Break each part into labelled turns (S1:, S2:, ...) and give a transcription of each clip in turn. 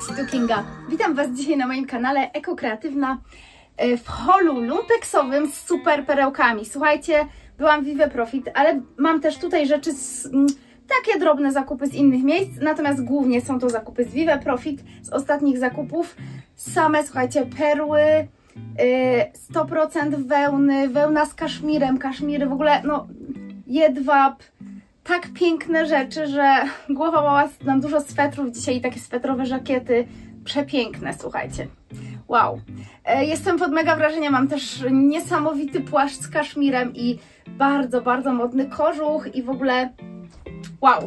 S1: Cześć, tu Kinga. Witam Was dzisiaj na moim kanale Ekokreatywna w holu lumteksowym z super perełkami. Słuchajcie, byłam w Vive Profit, ale mam też tutaj rzeczy takie drobne zakupy z innych miejsc, natomiast głównie są to zakupy z Vive Profit, z ostatnich zakupów. Same, słuchajcie, perły, 100% wełny, wełna z kaszmirem, kaszmiry, w ogóle, no, jedwab. Tak piękne rzeczy, że głowa mała, mam dużo swetrów dzisiaj i takie swetrowe żakiety. Przepiękne, słuchajcie. Wow. Jestem pod mega wrażeniem. Mam też niesamowity płaszcz z kaszmirem i bardzo, bardzo modny kożuch i w ogóle wow.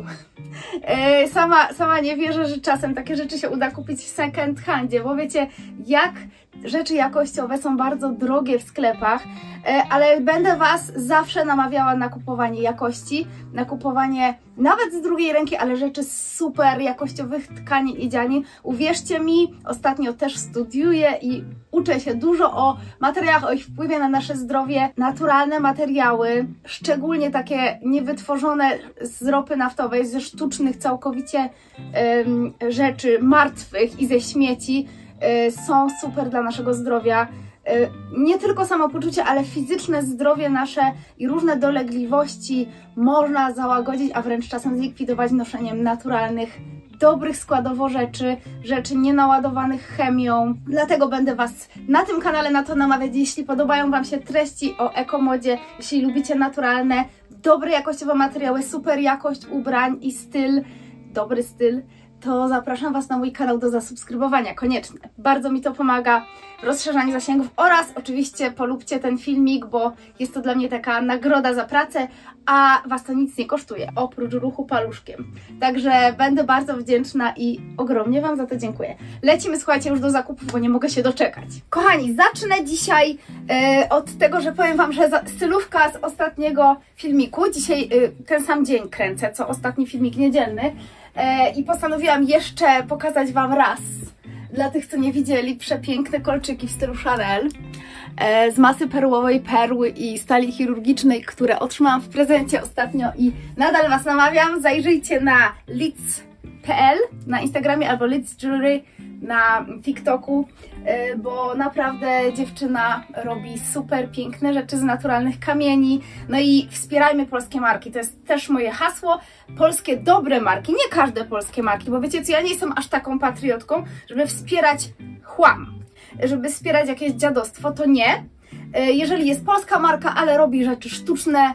S1: Sama nie wierzę, że czasem takie rzeczy się uda kupić w second handzie, bo wiecie, jak rzeczy jakościowe są bardzo drogie w sklepach, ale będę Was zawsze namawiała na kupowanie jakości, na kupowanie nawet z drugiej ręki, ale rzeczy z super jakościowych tkanin i dzianin. Uwierzcie mi, ostatnio też studiuję i uczę się dużo o materiałach, o ich wpływie na nasze zdrowie. Naturalne materiały, szczególnie takie niewytworzone z ropy naftowej, ze sztucznych całkowicie rzeczy martwych i ze śmieci, są super dla naszego zdrowia. Nie tylko samopoczucie, ale fizyczne zdrowie nasze i różne dolegliwości można załagodzić, a wręcz czasem zlikwidować noszeniem naturalnych, dobrych składowo rzeczy nienaładowanych chemią. Dlatego będę Was na tym kanale na to namawiać. Jeśli podobają Wam się treści o ekomodzie, jeśli lubicie naturalne, dobre jakościowe materiały, super jakość ubrań i styl, dobry styl, to zapraszam Was na mój kanał do zasubskrybowania, koniecznie. Bardzo mi to pomaga w rozszerzaniu zasięgów oraz oczywiście polubcie ten filmik, bo jest to dla mnie taka nagroda za pracę, a Was to nic nie kosztuje, oprócz ruchu paluszkiem. Także będę bardzo wdzięczna i ogromnie Wam za to dziękuję. Lecimy, słuchajcie, już do zakupów, bo nie mogę się doczekać. Kochani, zacznę dzisiaj od tego, że powiem Wam, że stylówka z ostatniego filmiku, dzisiaj ten sam dzień kręcę, co ostatni filmik niedzielny, i postanowiłam jeszcze pokazać Wam raz, dla tych, co nie widzieli, przepiękne kolczyki w stylu Chanel z masy perłowej, perły i stali chirurgicznej, które otrzymałam w prezencie ostatnio i nadal Was namawiam, zajrzyjcie na lids.pl na Instagramie albo Lids Jewelry na TikToku, bo naprawdę dziewczyna robi super piękne rzeczy z naturalnych kamieni. No i wspierajmy polskie marki, to jest też moje hasło. Polskie dobre marki, nie każde polskie marki, bo wiecie co, ja nie jestem aż taką patriotką, żeby wspierać chłam, żeby wspierać jakieś dziadostwo, to nie. Jeżeli jest polska marka, ale robi rzeczy sztuczne,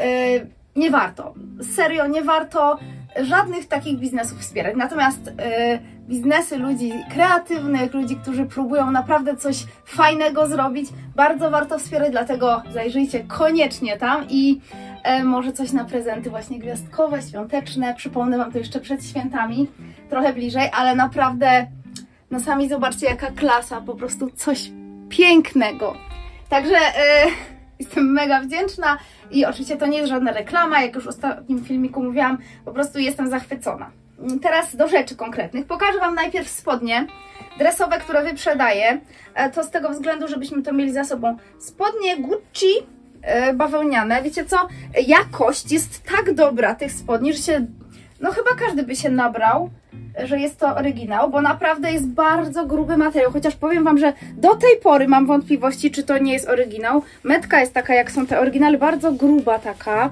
S1: nie warto. Serio, nie warto żadnych takich biznesów wspierać. Natomiast biznesy ludzi kreatywnych, ludzi, którzy próbują naprawdę coś fajnego zrobić, bardzo warto wspierać, dlatego zajrzyjcie koniecznie tam i może coś na prezenty właśnie gwiazdkowe, świąteczne. Przypomnę Wam to jeszcze przed świętami, trochę bliżej, ale naprawdę, no sami zobaczcie jaka klasa, po prostu coś pięknego. Także jestem mega wdzięczna i oczywiście to nie jest żadna reklama, jak już w ostatnim filmiku mówiłam, po prostu jestem zachwycona. Teraz do rzeczy konkretnych. Pokażę Wam najpierw spodnie dresowe, które wyprzedaję. To z tego względu, żebyśmy to mieli za sobą. Spodnie Gucci bawełniane. Wiecie co? Jakość jest tak dobra tych spodni, że się, no chyba każdy by się nabrał, że jest to oryginał, bo naprawdę jest bardzo gruby materiał, chociaż powiem Wam, że do tej pory mam wątpliwości, czy to nie jest oryginał. Metka jest taka, jak są te oryginały, bardzo gruba taka.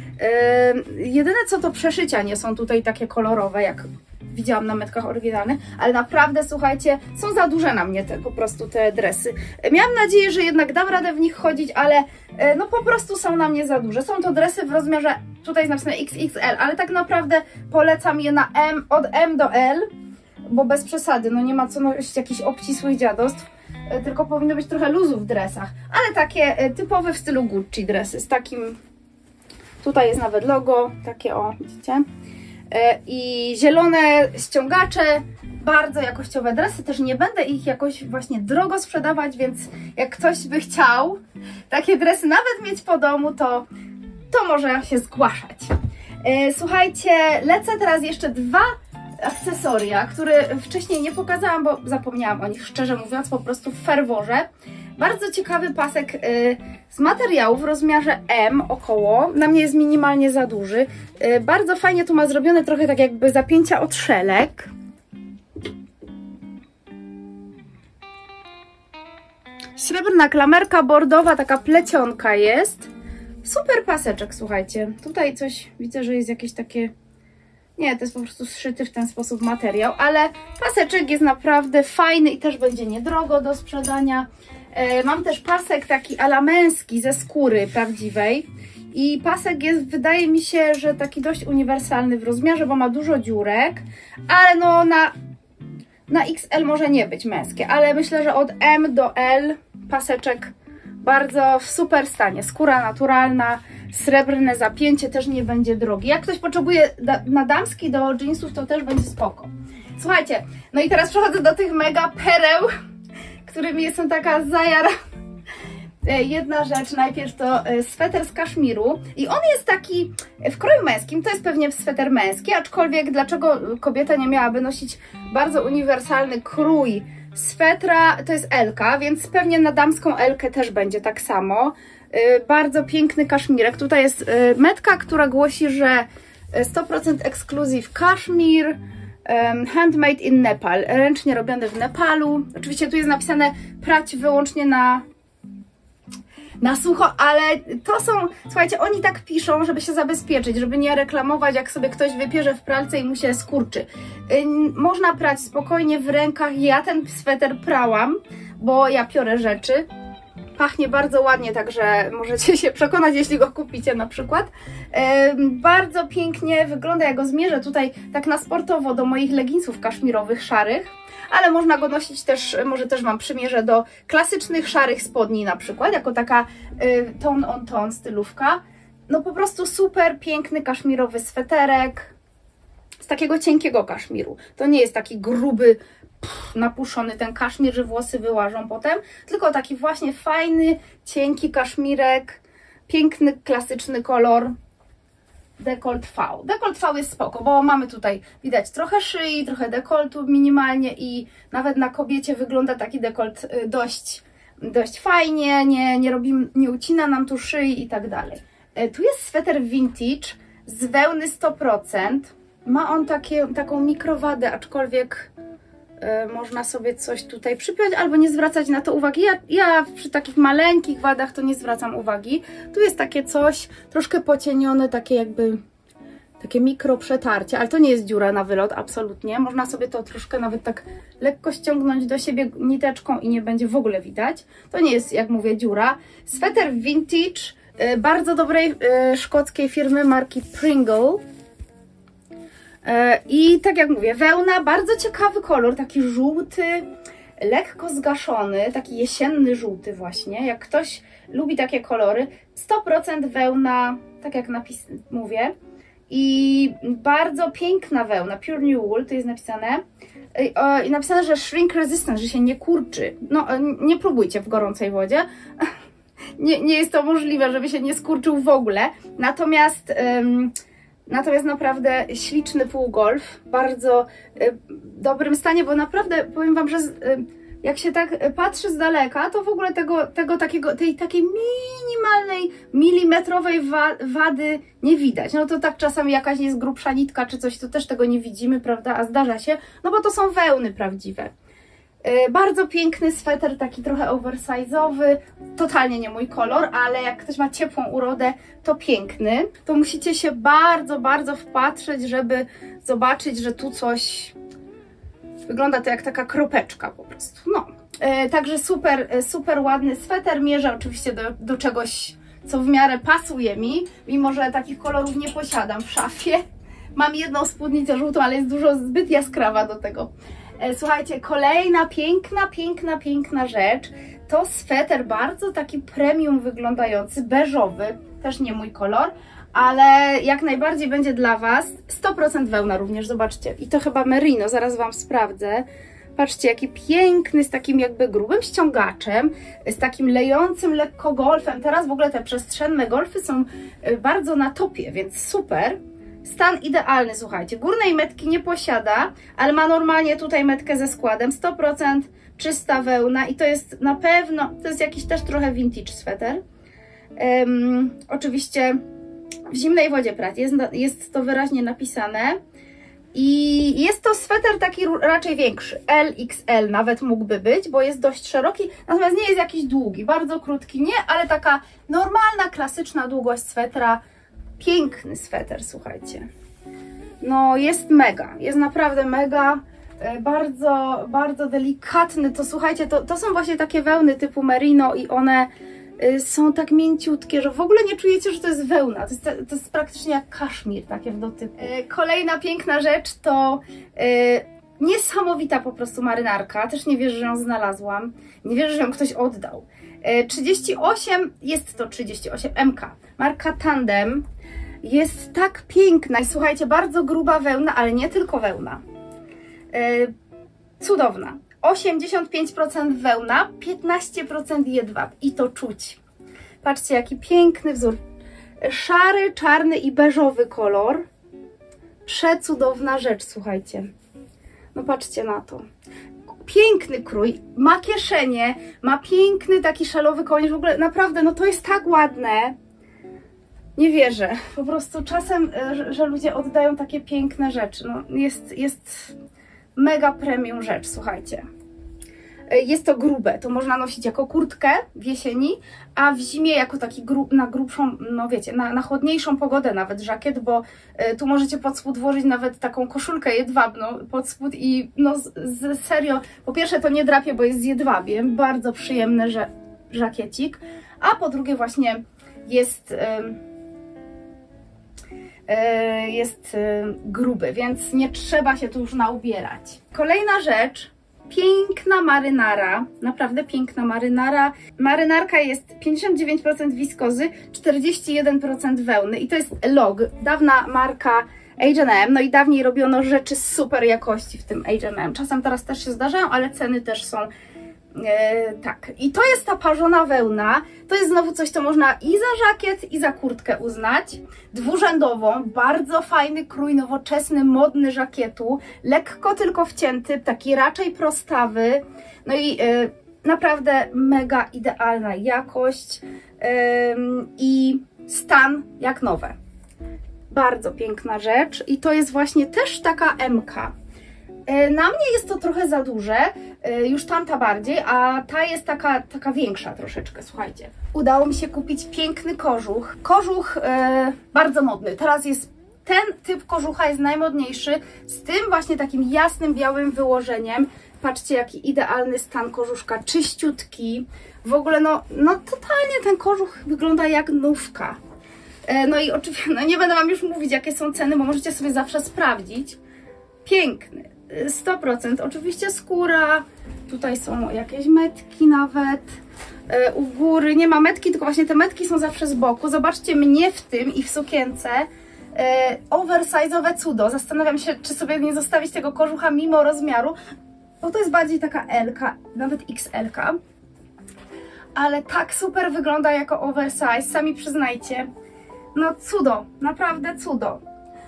S1: Jedyne co, to przeszycia nie są tutaj takie kolorowe, jak widziałam na metkach oryginalnych, ale naprawdę, słuchajcie, są za duże na mnie po prostu te dresy. Miałam nadzieję, że jednak dam radę w nich chodzić, ale no po prostu są na mnie za duże. Są to dresy w rozmiarze, tutaj jest napisane XXL, ale tak naprawdę polecam je na M, od M do L, bo bez przesady, no nie ma co nosić jakichś obcisłych dziadostw, tylko powinno być trochę luzu w dresach, ale takie typowe w stylu Gucci dresy, z takim, tutaj jest nawet logo, takie o, widzicie? I zielone ściągacze, bardzo jakościowe dresy, też nie będę ich jakoś właśnie drogo sprzedawać, więc jak ktoś by chciał takie dresy nawet mieć po domu, to może się zgłaszać. Słuchajcie, lecę teraz jeszcze dwa akcesoria, które wcześniej nie pokazałam, bo zapomniałam o nich, szczerze mówiąc, po prostu w ferworze. Bardzo ciekawy pasek z materiału w rozmiarze M około. Na mnie jest minimalnie za duży. Bardzo fajnie tu ma zrobione trochę tak jakby zapięcia od szelek. Srebrna klamerka bordowa, taka plecionka jest. Super paseczek, słuchajcie. Tutaj coś widzę, że jest jakieś takie... Nie, to jest po prostu zszyty w ten sposób materiał, ale paseczek jest naprawdę fajny i też będzie niedrogo do sprzedania. Mam też pasek taki ala męski ze skóry prawdziwej. I pasek jest, wydaje mi się, że taki dość uniwersalny w rozmiarze, bo ma dużo dziurek, ale no na XL może nie być męskie, ale myślę, że od M do L paseczek bardzo w super stanie. Skóra naturalna, srebrne zapięcie, też nie będzie drogi. Jak ktoś potrzebuje na damski do jeansów, to też będzie spoko. Słuchajcie, no i teraz przechodzę do tych mega pereł, którymi jestem taka zajara. Jedna rzecz, najpierw to sweter z kaszmiru i on jest taki w kroju męskim, to jest pewnie sweter męski, aczkolwiek dlaczego kobieta nie miałaby nosić bardzo uniwersalny krój swetra, to jest L-ka, więc pewnie na damską L-kę też będzie tak samo. Bardzo piękny kaszmirek, tutaj jest metka, która głosi, że 100% exclusive kaszmir, handmade in Nepal, ręcznie robione w Nepalu. Oczywiście tu jest napisane prać wyłącznie na sucho, ale to są, słuchajcie, oni tak piszą, żeby się zabezpieczyć, żeby nie reklamować, jak sobie ktoś wypierze w pralce i mu się skurczy. Można prać spokojnie w rękach. Ja ten sweter prałam, bo ja piorę rzeczy. Pachnie bardzo ładnie, także możecie się przekonać, jeśli go kupicie na przykład. Bardzo pięknie wygląda, ja go zmierzę tutaj tak na sportowo do moich leginsów kaszmirowych, szarych. Ale można go nosić też, może też Wam przymierzę do klasycznych szarych spodni na przykład, jako taka tone on tone stylówka. No po prostu super piękny kaszmirowy sweterek z takiego cienkiego kaszmiru. To nie jest taki gruby, napuszony ten kaszmir, że włosy wyłażą potem, tylko taki właśnie fajny, cienki kaszmirek, piękny, klasyczny kolor. Dekolt V. Dekolt V jest spoko, bo mamy tutaj, widać trochę szyi, trochę dekoltu minimalnie i nawet na kobiecie wygląda taki dekolt dość fajnie, nie ucina nam tu szyi i tak dalej. Tu jest sweter vintage z wełny 100%. Ma on taką mikrowadę, aczkolwiek można sobie coś tutaj przypiąć albo nie zwracać na to uwagi. Ja przy takich maleńkich wadach to nie zwracam uwagi. Tu jest takie coś troszkę pocienione, takie mikro przetarcie, ale to nie jest dziura na wylot, absolutnie. Można sobie to troszkę nawet tak lekko ściągnąć do siebie niteczką i nie będzie w ogóle widać. To nie jest, jak mówię, dziura. Sweter vintage, bardzo dobrej szkockiej firmy marki Pringle. I tak jak mówię, wełna, bardzo ciekawy kolor, taki żółty, lekko zgaszony, taki jesienny żółty właśnie. Jak ktoś lubi takie kolory, 100% wełna, tak jak mówię. I bardzo piękna wełna, Pure New Wool, to jest napisane. I napisane, że shrink resistant, że się nie kurczy. No, nie próbujcie w gorącej wodzie. Nie jest to możliwe, żeby się nie skurczył w ogóle. Natomiast naprawdę śliczny półgolf, bardzo dobrym stanie, bo naprawdę powiem Wam, że jak się tak patrzy z daleka, to w ogóle tej takiej minimalnej, milimetrowej wady nie widać. No to tak czasami jakaś jest grubsza nitka czy coś, to też tego nie widzimy, prawda? A zdarza się, no bo to są wełny prawdziwe. Bardzo piękny sweter, taki trochę oversize'owy, totalnie nie mój kolor, ale jak ktoś ma ciepłą urodę, to piękny. To musicie się bardzo, bardzo wpatrzeć, żeby zobaczyć, że tu coś wygląda to jak taka kropeczka po prostu. No, także super ładny sweter. Mierzę oczywiście do czegoś, co w miarę pasuje mi, mimo że takich kolorów nie posiadam w szafie. Mam jedną spódnicę żółtą, ale jest zbyt jaskrawa do tego. Słuchajcie, kolejna piękna rzecz to sweter bardzo taki premium wyglądający, beżowy, też nie mój kolor, ale jak najbardziej będzie dla Was. 100% wełna również, zobaczcie. I to chyba merino, zaraz Wam sprawdzę. Patrzcie, jaki piękny, z takim jakby grubym ściągaczem, z takim lejącym lekko golfem. Teraz w ogóle te przestrzenne golfy są bardzo na topie, więc super. Stan idealny, słuchajcie. Górnej metki nie posiada, ale ma normalnie tutaj metkę ze składem. 100% czysta wełna i to jest na pewno, to jest jakiś też trochę vintage sweter. Oczywiście w zimnej wodzie prać, jest to wyraźnie napisane. I jest to sweter taki raczej większy, LXL nawet mógłby być, bo jest dość szeroki, natomiast nie jest jakiś długi, bardzo krótki nie, ale taka normalna, klasyczna długość swetra. Piękny sweter, słuchajcie. No jest mega, jest naprawdę mega, bardzo, bardzo delikatny. To słuchajcie, to są właśnie takie wełny typu merino i one są tak mięciutkie, że w ogóle nie czujecie, że to jest wełna. To jest praktycznie jak kaszmir, takie w dotyku. Kolejna piękna rzecz to niesamowita po prostu marynarka. Też nie wierzę, że ją znalazłam. Nie wierzę, że ją ktoś oddał. 38, jest to 38 MK. Marka Tandem. Jest tak piękna i słuchajcie, bardzo gruba wełna, ale nie tylko wełna. Cudowna. 85% wełna, 15% jedwab i to czuć. Patrzcie, jaki piękny wzór. Szary, czarny i beżowy kolor. Przecudowna rzecz, słuchajcie. No patrzcie na to. Piękny krój, ma kieszenie, ma piękny taki szalowy kołnierz. W ogóle naprawdę, no to jest tak ładne. Nie wierzę. Po prostu czasem, że ludzie oddają takie piękne rzeczy. No, jest mega premium rzecz, słuchajcie. Jest to grube, to można nosić jako kurtkę w jesieni, a w zimie jako taki na grubszą, no wiecie, na chłodniejszą pogodę nawet żakiet, bo tu możecie pod spód włożyć nawet taką koszulkę jedwabną pod spód i no serio, po pierwsze to nie drapie, bo jest z jedwabiem, bardzo przyjemny żakiecik, a po drugie właśnie jest gruby, więc nie trzeba się tu już naubierać. Kolejna rzecz, piękna marynara, naprawdę piękna marynara. Marynarka jest 59% wiskozy, 41% wełny i to jest Log, dawna marka H&M, no i dawniej robiono rzeczy super jakości w tym H&M. Czasem teraz też się zdarzają, ale ceny też są tak. I to jest ta parzona wełna. To jest znowu coś, co można i za żakiet, i za kurtkę uznać. Dwurzędową, bardzo fajny krój, nowoczesny, modny żakietu. Lekko tylko wcięty, taki raczej prostawy. No i naprawdę mega idealna jakość i stan jak nowe. Bardzo piękna rzecz i to jest właśnie też taka MK. Na mnie jest to trochę za duże, już tamta bardziej, a ta jest taka większa troszeczkę, słuchajcie. Udało mi się kupić piękny kożuch. Kożuch bardzo modny. Teraz jest ten typ kożucha jest najmodniejszy, z tym właśnie takim jasnym, białym wyłożeniem. Patrzcie, jaki idealny stan kożuszka, czyściutki. W ogóle no totalnie ten kożuch wygląda jak nówka. No i oczywiście, no nie będę Wam już mówić, jakie są ceny, bo możecie sobie zawsze sprawdzić. Piękny, 100%. Oczywiście skóra, tutaj są jakieś metki nawet, u góry nie ma metki, tylko właśnie te metki są zawsze z boku. Zobaczcie mnie w tym i w sukience. Oversize'owe cudo. Zastanawiam się, czy sobie nie zostawić tego kożucha mimo rozmiaru, bo to jest bardziej taka L-ka, nawet XL-ka. Ale tak super wygląda jako oversize, sami przyznajcie. No cudo, naprawdę cudo.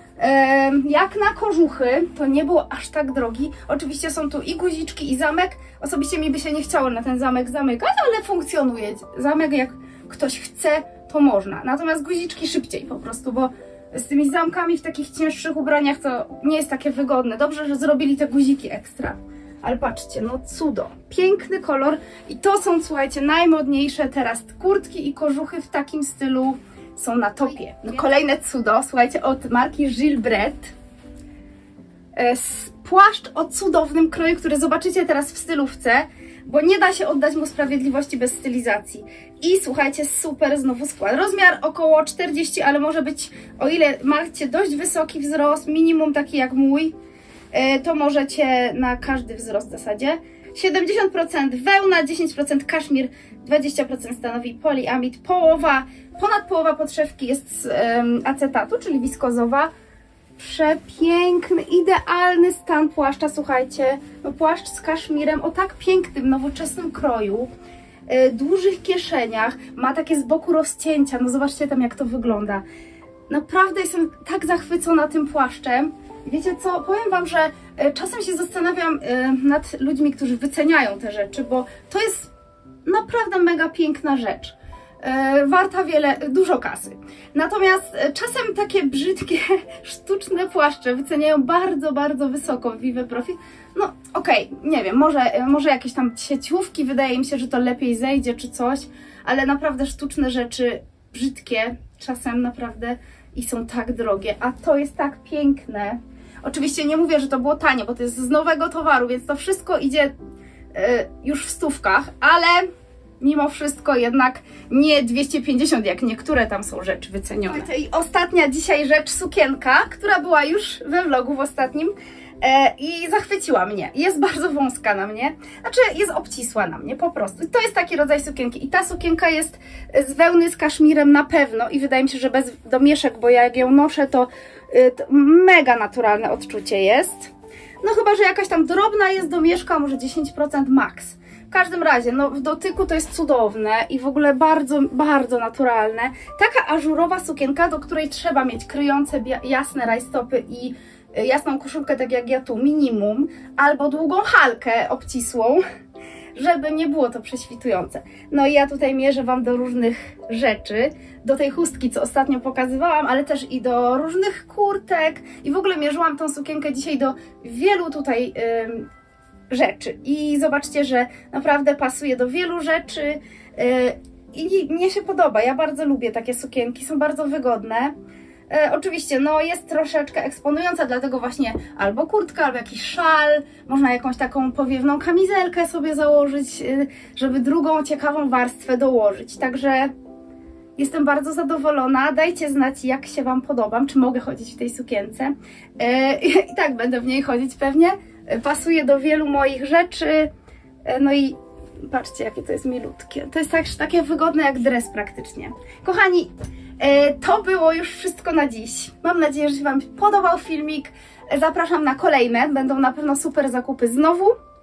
S1: Jak na kożuchy, to nie było aż tak drogi. Oczywiście są tu i guziczki, i zamek. Osobiście mi by się nie chciało na ten zamek zamykać, ale funkcjonuje. Zamek jak ktoś chce, to można. Natomiast guziczki szybciej po prostu, bo z tymi zamkami w takich cięższych ubraniach to nie jest takie wygodne. Dobrze, że zrobili te guziki ekstra. Ale patrzcie, no cudo. Piękny kolor i to są, słuchajcie, najmodniejsze teraz kurtki i kożuchy w takim stylu. Są na topie. No, kolejne cudo, słuchajcie, od marki Gilbert. Płaszcz o cudownym kroju, który zobaczycie teraz w stylówce, bo nie da się oddać mu sprawiedliwości bez stylizacji. I słuchajcie, super znowu skład. Rozmiar około 40, ale może być, o ile macie dość wysoki wzrost, minimum taki jak mój, to możecie na każdy wzrost w zasadzie. 70% wełna, 10% kaszmir, 20% stanowi poliamid, ponad połowa podszewki jest z acetatu, czyli wiskozowa. Przepiękny, idealny stan płaszcza, słuchajcie, no płaszcz z kaszmirem o tak pięknym, nowoczesnym kroju, dużych kieszeniach, ma takie z boku rozcięcia, no zobaczcie tam jak to wygląda. Naprawdę jestem tak zachwycona tym płaszczem. Wiecie co, powiem Wam, że czasem się zastanawiam nad ludźmi, którzy wyceniają te rzeczy, bo to jest naprawdę mega piękna rzecz. warta dużo kasy. Natomiast czasem takie brzydkie, sztuczne płaszcze wyceniają bardzo, bardzo wysoko w Vive Profit. No okej, nie wiem, może jakieś tam sieciówki, wydaje mi się, że to lepiej zejdzie czy coś, ale naprawdę sztuczne rzeczy, brzydkie, czasem naprawdę i są tak drogie, a to jest tak piękne. Oczywiście nie mówię, że to było tanie, bo to jest z nowego towaru, więc to wszystko idzie już w stówkach, ale mimo wszystko jednak nie 250, jak niektóre tam są rzeczy wycenione. I ostatnia dzisiaj rzecz, sukienka, która była już we vlogu w ostatnim i zachwyciła mnie. Jest bardzo wąska na mnie, znaczy jest obcisła na mnie po prostu. I to jest taki rodzaj sukienki i ta sukienka jest z wełny z kaszmirem na pewno i wydaje mi się, że bez domieszek, bo jak ją noszę, to mega naturalne odczucie jest. No chyba, że jakaś tam drobna jest domieszka, może 10% max. W każdym razie, no w dotyku to jest cudowne i w ogóle bardzo, bardzo naturalne. Taka ażurowa sukienka, do której trzeba mieć kryjące jasne rajstopy i jasną koszulkę, tak jak ja tu, minimum, albo długą halkę obcisłą, żeby nie było to prześwitujące. No i ja tutaj mierzę Wam do różnych rzeczy, do tej chustki, co ostatnio pokazywałam, ale też i do różnych kurtek i w ogóle mierzyłam tą sukienkę dzisiaj do wielu tutaj rzeczy i zobaczcie, że naprawdę pasuje do wielu rzeczy i mnie się podoba, ja bardzo lubię takie sukienki, są bardzo wygodne. Oczywiście, no jest troszeczkę eksponująca, dlatego właśnie albo kurtka, albo jakiś szal, można jakąś taką powiewną kamizelkę sobie założyć, żeby drugą ciekawą warstwę dołożyć, także jestem bardzo zadowolona, dajcie znać, jak się Wam podobam, czy mogę chodzić w tej sukience i tak będę w niej chodzić pewnie, pasuje do wielu moich rzeczy, no i patrzcie, jakie to jest milutkie, to jest takie wygodne jak dres praktycznie. Kochani, to było już wszystko na dziś. Mam nadzieję, że się Wam podobał filmik. Zapraszam na kolejne. Będą na pewno super zakupy znowu.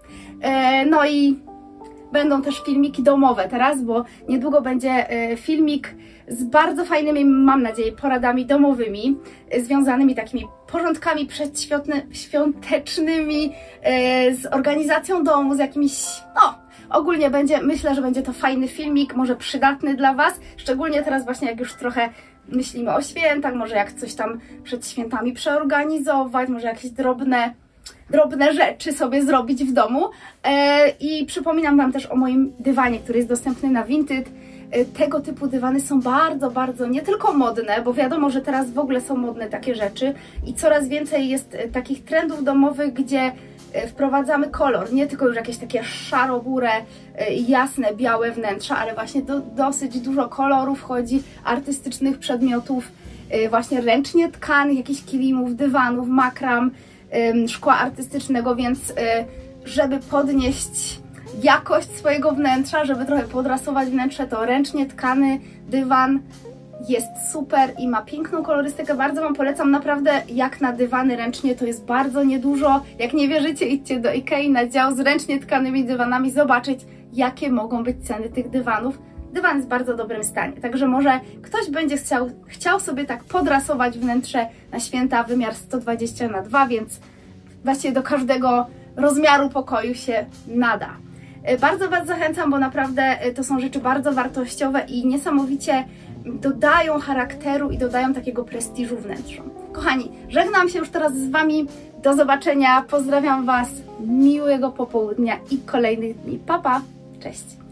S1: No i będą też filmiki domowe teraz, bo niedługo będzie filmik z bardzo fajnymi, mam nadzieję, poradami domowymi, związanymi takimi porządkami przedświątecznymi, z organizacją domu, z jakimiś, no, ogólnie myślę, że będzie to fajny filmik, może przydatny dla Was, szczególnie teraz właśnie jak już trochę myślimy o świętach, może jak coś tam przed świętami przeorganizować, może jakieś drobne rzeczy sobie zrobić w domu. I przypominam Wam też o moim dywanie, który jest dostępny na Vinted. Tego typu dywany są bardzo, bardzo nie tylko modne, bo wiadomo, że teraz w ogóle są modne takie rzeczy i coraz więcej jest takich trendów domowych, gdzie wprowadzamy kolor, nie tylko już jakieś takie szaro-burę, jasne, białe wnętrza, ale właśnie dosyć dużo kolorów wchodzi, artystycznych przedmiotów, właśnie ręcznie tkanych, jakichś kilimów, dywanów, makram, szkła artystycznego, więc żeby podnieść jakość swojego wnętrza, żeby trochę podrasować wnętrze, to ręcznie tkany dywan jest super i ma piękną kolorystykę. Bardzo Wam polecam, naprawdę jak na dywany ręcznie to jest bardzo niedużo. Jak nie wierzycie, idźcie do Ikei na dział z ręcznie tkanymi dywanami, zobaczyć jakie mogą być ceny tych dywanów. Dywan jest w bardzo dobrym stanie, także może ktoś będzie chciał sobie tak podrasować wnętrze na święta, wymiar 120×2, więc właściwie do każdego rozmiaru pokoju się nada. Bardzo Was zachęcam, bo naprawdę to są rzeczy bardzo wartościowe i niesamowicie dodają charakteru i dodają takiego prestiżu wnętrzom. Kochani, żegnam się już teraz z Wami. Do zobaczenia. Pozdrawiam Was. Miłego popołudnia i kolejnych dni. Pa, pa. Cześć.